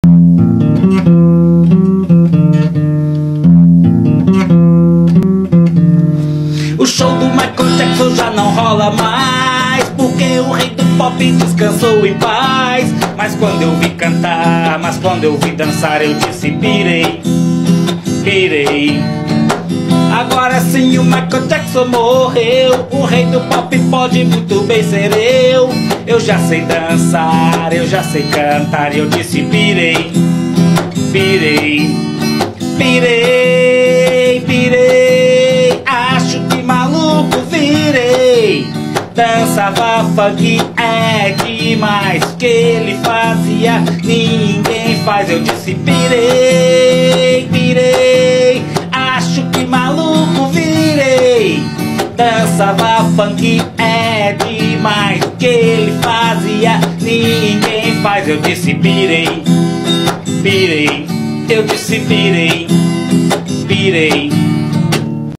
O show do Michael Jackson já não rola mais, porque o rei do pop descansou em paz. Mas quando eu vi cantar, mas quando eu vi dançar, eu disse pirei, pirei. Agora sim o Michael Jackson morreu, o rei do pop pode muito bem ser eu. Eu já sei dançar, eu já sei cantar, eu disse pirei, pirei, pirei, pirei. Acho que maluco virei. Dançava funk, é demais. O que ele fazia, ninguém faz. Eu disse pirei, pirei. Acho que maluco virei. Dançava funk, é demais. O que ele fazia, ninguém faz. Eu disse pirei, pirei. Eu disse pirei, pirei.